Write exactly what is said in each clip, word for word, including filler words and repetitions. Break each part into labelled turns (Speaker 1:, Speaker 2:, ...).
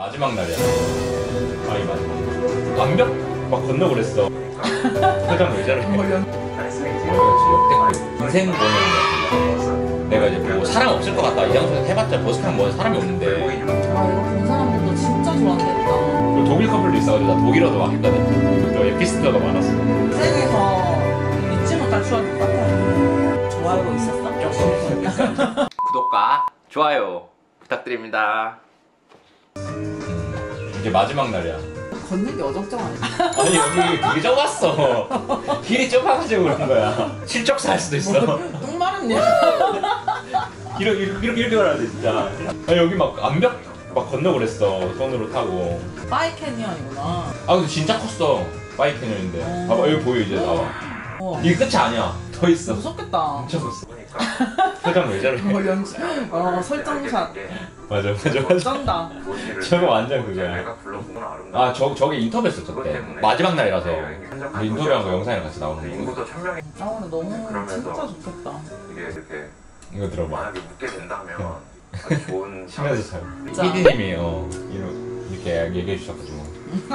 Speaker 1: 마지막 날이야. 아이 마지막 날. 완벽 막 건너 그랬어. 표정 왜 저래? 역대급 인생 뭐냐면 내가 이제 뭐 사람 없을 것 같다 이 장소에서 해봤자 버스킹 뭐 사람이 없는데.
Speaker 2: 아 이거 본 사람들도 진짜 좋아하겠다.
Speaker 1: 독일 커플도 있어가지고 나 독일어도 막 했거든. 또 에피소드가 많았어.
Speaker 2: 인생에서 잊지 못할 추억일 것 같아. 좋아요 있었어?
Speaker 1: 조금.
Speaker 3: 구독과 좋아요 부탁드립니다.
Speaker 1: 음, 이제 마지막 날이야.
Speaker 2: 걷는 게 어정쩡 아니야?
Speaker 1: 아니 여기 되게 좁았어. 길이 좁아가지고 그런 거야. 실족사 할 수도 있어.
Speaker 2: 똥 마렵냐?
Speaker 1: 이렇게 이렇게 이렇게 이렇게 가야 돼 진짜. 아니 여기 막 암벽 막 건너 그랬어. 손으로 타고.
Speaker 2: 바이 캐니언이구나.
Speaker 1: 아 근데 진짜 컸어. 바이 캐년인데.
Speaker 2: 어.
Speaker 1: 봐봐 여기 보여 이제 나와.
Speaker 2: 어.
Speaker 1: 이게 끝이 아니야. 더 있어.
Speaker 2: 무섭겠다.
Speaker 1: 엄청 컸어. 표정 왜 저래?
Speaker 2: 어, 연출. 어, 설정샷.
Speaker 1: 맞아 맞아 맞아.
Speaker 2: 쩐다.
Speaker 1: 저거 완전 그거야. 아 저 저게 인터뷰했었죠 그때. 마지막 날이라서 인터뷰한 거 영상이랑 같이 나오는 거.
Speaker 4: 인구도 천 명이.
Speaker 2: 아 근데 너무 진짜 좋겠다.
Speaker 4: 이게 이렇게
Speaker 1: 이거 들어봐.
Speaker 4: 만약에 묻게 된다면 아주 좋은
Speaker 1: 심해서 잘.
Speaker 2: 진짜.
Speaker 1: 피디님이 어 이렇게 얘기해 주셔가지고.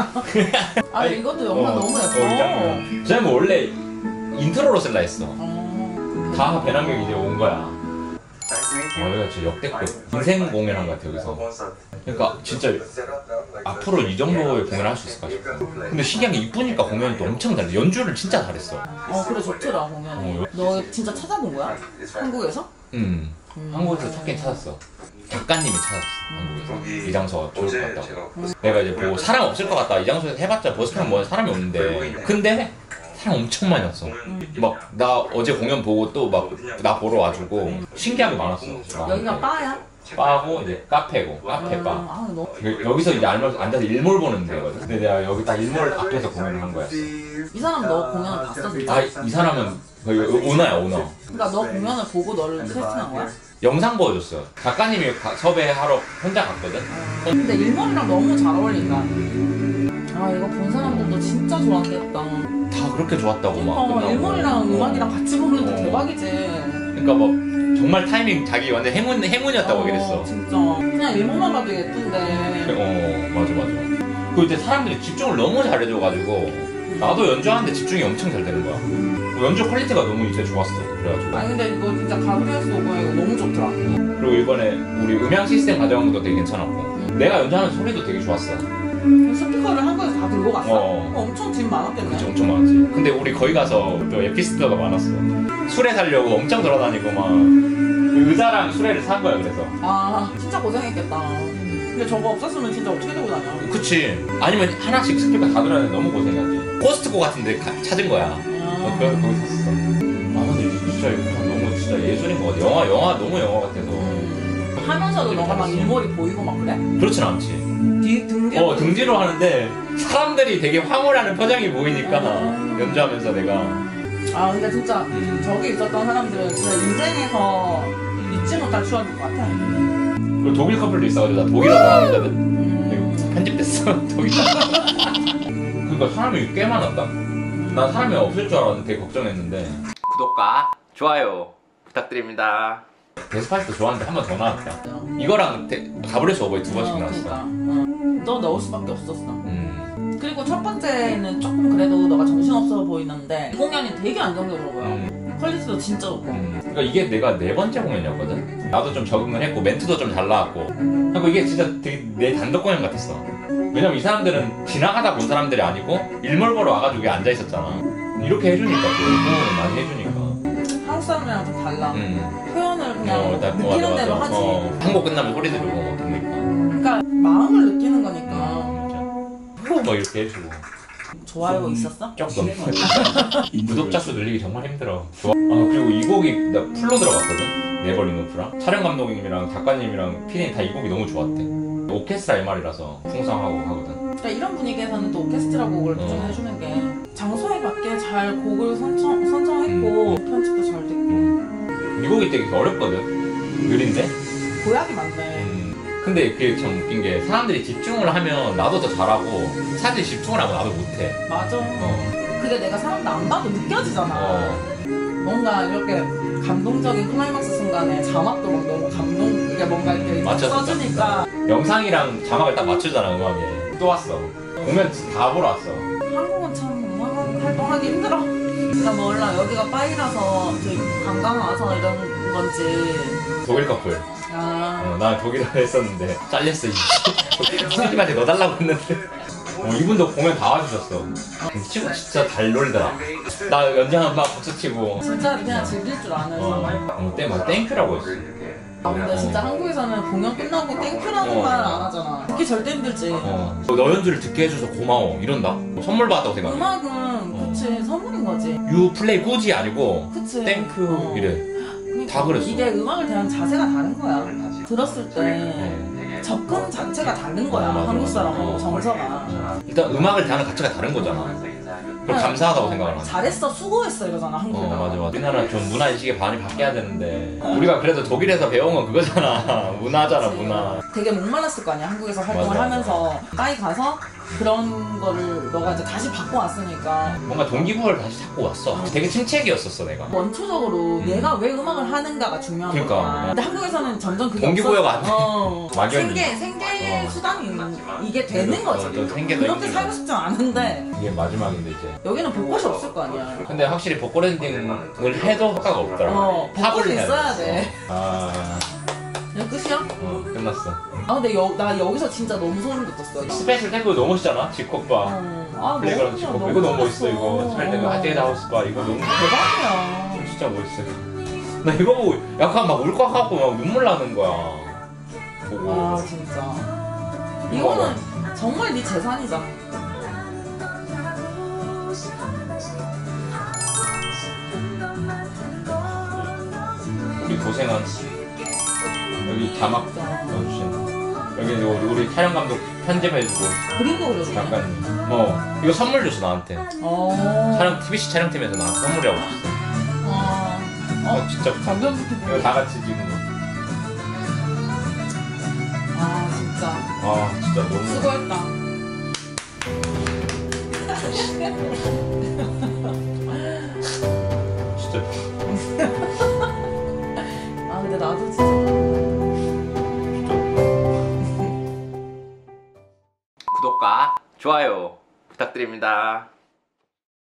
Speaker 2: 아
Speaker 1: 아니,
Speaker 2: 이것도 영상
Speaker 1: 어,
Speaker 2: 너무
Speaker 1: 어, 이
Speaker 2: 예뻐.
Speaker 1: 장면. 저는 원래 인트로로 쓸라 했어.
Speaker 2: 어.
Speaker 1: 다 배낭여기 이제 온 거야. 어, 여기가 진짜 역대급 인생 공연한 것 같아 여기서. 그러니까 진짜 앞으로 이 정도의 공연을 할 수 있을까 싶어. 근데 신기한 게 이쁘니까 공연이 또 엄청 잘해. 연주를 진짜 잘했어.
Speaker 2: 어 그래 좋더라 공연이.
Speaker 1: 어,
Speaker 2: 너 진짜 찾아본 거야? 한국에서?
Speaker 1: 음.
Speaker 2: 음.
Speaker 1: 한국에서 찾긴 찾았어. 작가님이 찾았어. 한국에서. 이 장소가 좋을 것 같다고.
Speaker 4: 제가
Speaker 1: 내가 이제 뭐 사람 없을 것 같다 이 장소에서 해봤자 버스킹 뭐 사람이 없는데. 근데 사람 엄청 많이 왔어. 막 나 어제 공연 보고 또 막 나 보러 와주고 신기하게 많았어.
Speaker 2: 여기가 바야?
Speaker 1: 바고 이제 카페고 카페 바.
Speaker 2: 아 너무.
Speaker 1: 여- 여기서 이제 앉아서 앉아서 일몰 보는 데거든. 근데 내가 여기 딱 일몰 앞에서 공연을 한 거야.
Speaker 2: 이 사람 너 공연을 봤어 진짜?
Speaker 1: 아 이 사람은 거의 오너야 오너.
Speaker 2: 그러니까 너 공연을 보고 너를 캐스팅한 거야?
Speaker 1: 영상 보여줬어. 작가님이 가- 섭외하러 혼자 갔거든.
Speaker 2: 근데 일본이랑 너무 잘 어울린다. 아 이거 본 사람들도 진짜 좋아하겠다.
Speaker 1: 다 그렇게 좋았다고 막.
Speaker 2: 어
Speaker 1: 끝나고.
Speaker 2: 일본이랑 음악이랑 같이 보는 게
Speaker 1: 어.
Speaker 2: 대박이지.
Speaker 1: 그러니까 뭐 정말 타이밍 자기 완전 행운 행운이었다고 얘기했어.
Speaker 2: 진짜. 그냥 일본만 봐도 예쁜데.
Speaker 1: 어 맞아 맞아. 그 이제 사람들이 집중을 너무 잘해줘가지고 나도 연주하는데 집중이 엄청 잘 되는 거야. 뭐 연주 퀄리티가 너무 이제 좋았어. 그래가지고.
Speaker 2: 아니 근데 이거 진짜 가브리엘스 오보에 이거 너무 좋더라.
Speaker 1: 그리고 이번에 우리 음향 시스템 가져간 것도 되게 괜찮았고 내가 연주하는 소리도 되게 좋았어.
Speaker 2: 스피커를 한국에서 다 들고 갔어?
Speaker 1: 어.
Speaker 2: 어, 엄청 짐 많았겠네.
Speaker 1: 그치 엄청 많았지. 근데 우리 거기 가서 또 에피소드가 많았어. 수레 살려고 엄청 돌아다니고 막 의자랑 수레를 산 거야 그래서.
Speaker 2: 아 진짜 고생했겠다. 근데 저거 없었으면 진짜 어떻게 들고 다녀?
Speaker 1: 그치. 아니면 하나씩 스피커 다 들어야 돼. 너무 고생하지. 코스트코 같은데 가- 찾은 거야. 어,
Speaker 2: 아.
Speaker 1: 그래서 거기 샀어. 아 근데 이거 진짜 이거 너무 진짜 예술인 것 같아. 영화 영화 너무 영화 같아서.
Speaker 2: 음. 하면서도 너가 막 일몰이 보이고 막 그래?
Speaker 1: 그렇진 않지.
Speaker 2: 뒤 등뒤.
Speaker 1: 어 등지로 하는데 사람들이 되게 황홀하는 표정이 보이니까
Speaker 2: 음.
Speaker 1: 연주하면서 내가.
Speaker 2: 아 근데 진짜
Speaker 1: 음.
Speaker 2: 저기 있었던 사람들은 진짜 인생에서 잊지 못할 추억일 것 같아.
Speaker 1: 그리고 독일 커플도 있어가지고 나 독일어도 하거든.
Speaker 2: 음.
Speaker 1: 편집됐어 독일. 그러니까 사람이 꽤 많았다. 난 사람이 없을 줄 알았는데 되게 걱정했는데.
Speaker 3: 구독과 좋아요 부탁드립니다.
Speaker 1: 데스파이스도 좋아하는데 한 번 더 나왔다. 이거랑 데, 가브리엘스 오보에 두 번씩
Speaker 2: 어,
Speaker 1: 나왔어.
Speaker 2: 그러니까. 어. 너 넣을 수밖에 없었어.
Speaker 1: 음.
Speaker 2: 그리고 첫 번째는 조금 그래도 너가 정신없어 보이는데 이 공연이 되게 안정적으로 보여.
Speaker 1: 음.
Speaker 2: 퀄리티도 진짜 좋고.
Speaker 1: 음. 그러니까 이게 내가 네 번째 공연이었거든. 나도 좀 적응을 했고 멘트도 좀 잘 나왔고. 그리고 이게 진짜 되게 내 단독 공연 같았어. 왜냐면 이 사람들은 지나가다 본 사람들이 아니고 일몰 보러 와가지고 여기 앉아 있었잖아. 이렇게 해주니까 또 호응을 많이 해주니까.
Speaker 2: 한국 사람이랑 좀 달라.
Speaker 1: 음.
Speaker 2: 표현을 그냥
Speaker 1: 어, 나-
Speaker 2: 느끼는
Speaker 1: 맞아,
Speaker 2: 대로
Speaker 1: 맞아.
Speaker 2: 하지.
Speaker 1: 어, 한곡 끝나면 소리 지르고 막 그러니까.
Speaker 2: 그러니까 마음을 느끼는 거니까.
Speaker 1: 후, 뭐 이렇게 해주고.
Speaker 2: 좋아요 있었어?
Speaker 1: 조금. 구독자 수 늘리기 정말 힘들어. 좋아. 아 그리고 이 곡이 나 풀로 들어갔거든. 네버리노프랑 촬영 감독님이랑 작가님이랑 피디님 다 이 곡이 너무 좋았대. 오케스트라 엠알이라서 풍성하고 하거든.
Speaker 2: 그러니까 이런 분위기에서는 또 오케스트라 곡을 좀
Speaker 1: 어.
Speaker 2: 해주는 게 장소에 맞게 잘 곡을 선정, 선정했고 편집도 잘 됐고
Speaker 1: 음. 이 곡이 되게 어렵거든. 느린데.
Speaker 2: 보약이 많네.
Speaker 1: 음. 근데 그게 참 웃긴 게 사람들이 집중을 하면 나도 더 잘하고 사람들이 집중을 하면 나도 못해.
Speaker 2: 맞아.
Speaker 1: 어.
Speaker 2: 그게 내가 사람들 안 봐도 느껴지잖아.
Speaker 1: 어.
Speaker 2: 뭔가 이렇게 감동적인 클라이막스 순간에 자막도 막 너무 감동 이게 뭔가 이렇게
Speaker 1: 맞췄어,
Speaker 2: 써주니까.
Speaker 1: 영상이랑 자막을 딱 맞추잖아 음악에. 또 왔어. 공연 다 보러 왔어.
Speaker 2: 한국은 참 음악 활동하기 힘들어. 그러니까 몰라 여기가 빠이라서 저희 관광 와서 이런 건지.
Speaker 1: 독일 커플.
Speaker 2: 아.
Speaker 1: 어, 나 독일어 했었는데 잘렸어. 선생님한테 넣어달라고 했는데. 어, 이분도 공연 다 와주셨어. 치고 진짜 잘 놀더라. 나 연장한 막 박수치고.
Speaker 2: 진짜 그냥 즐길 줄 아는
Speaker 1: 어,
Speaker 2: 사람.
Speaker 1: 어, 때 막 땡큐라고 했어.
Speaker 2: 아, 근데 진짜 한국에서는 공연 끝나고 땡큐라는
Speaker 1: 어.
Speaker 2: 말 안 하잖아. 그게 절대 힘들지.
Speaker 1: 어, 너 연주를 듣게 해줘서 고마워 이런다. 뭐 선물 받았다고 생각해.
Speaker 2: 음악은 그치 선물인 거지.
Speaker 1: You play good이 아니고
Speaker 2: 그치.
Speaker 1: 땡큐
Speaker 2: 어.
Speaker 1: 이래.
Speaker 2: 그러니까
Speaker 1: 다 그랬어.
Speaker 2: 이게 음악을 대한 자세가 다른 거야. 들었을 때
Speaker 1: 어.
Speaker 2: 접근 자체가 다른 거야.
Speaker 1: 어, 맞아,
Speaker 2: 한국
Speaker 1: 맞아.
Speaker 2: 사람하고
Speaker 1: 어.
Speaker 2: 정서가.
Speaker 1: 일단 음악을 대하는 가치가 다른 거잖아. 그걸 감사하다고 생각을 하는.
Speaker 2: 잘했어, 수고했어 이러잖아
Speaker 1: 어
Speaker 2: 한국은.
Speaker 1: 맞아 맞아. 우리나라 좀 문화인식이 많이 바뀌어야 되는데 우리가 그래도 독일에서 배운 건 그거잖아. 문화잖아
Speaker 2: 그치.
Speaker 1: 문화.
Speaker 2: 되게 목말랐을 거 아니야 한국에서 활동을
Speaker 1: 맞아,
Speaker 2: 하면서 빠이 가서 그런 거를 너가 이제 다시 받고 왔으니까
Speaker 1: 뭔가 동기부여를 다시 찾고 왔어. 되게 침체기였었어 내가.
Speaker 2: 원초적으로
Speaker 1: 음.
Speaker 2: 얘가 왜 음악을 하는가가 중요한
Speaker 1: 그러니까.
Speaker 2: 거야. 근데 한국에서는 점점 그게
Speaker 1: 동기부여가 안
Speaker 2: 없어.
Speaker 1: 돼.
Speaker 2: 어.
Speaker 1: 막연히.
Speaker 2: 생계 생계
Speaker 1: 어.
Speaker 2: 수단이 이게 되는
Speaker 1: 어,
Speaker 2: 거지.
Speaker 1: 또 생계도
Speaker 2: 그렇게
Speaker 1: 힘들고.
Speaker 2: 살고 싶진 않은데
Speaker 1: 이게 마지막인데 이제.
Speaker 2: 여기는 복권이 없을 거 아니야.
Speaker 1: 근데 확실히 복고 랜딩을 해도 효과가 없더라고.
Speaker 2: 어, 복권이
Speaker 1: 해야
Speaker 2: 있어야
Speaker 1: 돼.
Speaker 2: 돼.
Speaker 1: 아,
Speaker 2: 이거 끝이야?
Speaker 1: 어, 끝났어.
Speaker 2: 아 근데 여, 나 여기서 진짜 너무 소름 돋았어.
Speaker 1: 스페셜 탱크 너무 멋있잖아. 집콕바.
Speaker 2: 어. 아,
Speaker 1: 플레이그라운드
Speaker 2: 너무,
Speaker 1: 집콕바. 이거 너무 멋있어. 이거
Speaker 2: 멋있어.
Speaker 1: 스페셜 탱크 하이테드 하우스바. 이거 너무
Speaker 2: 대박이야.
Speaker 1: 진짜 멋있어. 나 이거 보고 약간 막 울컥하고 막 눈물 나는 거야. 보고.
Speaker 2: 와 진짜. 이거는 정말 네 재산이잖아.
Speaker 1: 우리 고생한 여기 자막 넣어주신 여기 우리, 우리 촬영 감독 편집해주고
Speaker 2: 그림도 그려주네.
Speaker 1: 작가님. 어 이거 선물 줬어 나한테.
Speaker 2: 어.
Speaker 1: 촬영 티비씨 촬영팀에서 나한테 선물이라고 줬어.
Speaker 2: 어.
Speaker 1: 어 진짜
Speaker 2: 감정
Speaker 1: 이거
Speaker 2: 깊게.
Speaker 1: 다 같이 지금.
Speaker 2: 아 진짜.
Speaker 1: 아 진짜 너무.
Speaker 2: 수고했다.
Speaker 1: 진짜.
Speaker 2: 아 근데 나도 진짜.
Speaker 3: 구독과 좋아요 부탁드립니다.